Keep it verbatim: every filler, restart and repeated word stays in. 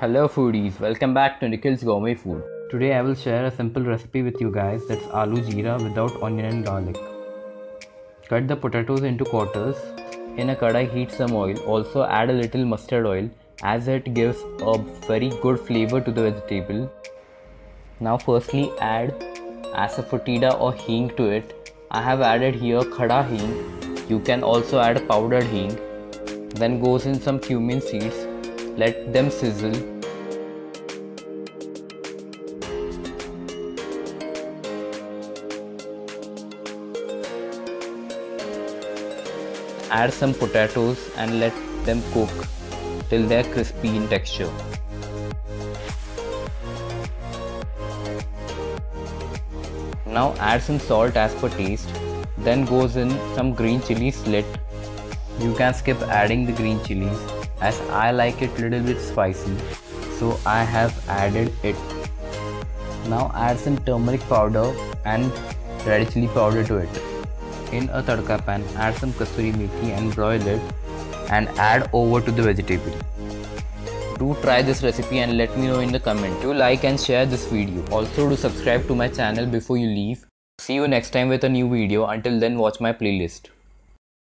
Hello foodies, welcome back to Nikhil's Gourmet Food. Today I will share a simple recipe with you guys, that's aloo jeera without onion and garlic. Cut the potatoes into quarters. In a kadai heat some oil, also add a little mustard oil as it gives a very good flavor to the vegetable. Now firstly add asafoetida or hing to it. I have added here khada hing. You can also add powdered hing. Then goes in some cumin seeds. Let them sizzle. Add some potatoes and let them cook till they are crispy in texture. Now add some salt as per taste. Then goes in some green chili slit. You can skip adding the green chilies as I like it little bit spicy, so I have added it. Now add some turmeric powder and red chili powder to it. In a tadka pan, add some kasuri methi and broil it and add over to the vegetable. Do try this recipe and let me know in the comment. Do like and share this video. Also do subscribe to my channel before you leave. See you next time with a new video. Until then, watch my playlist.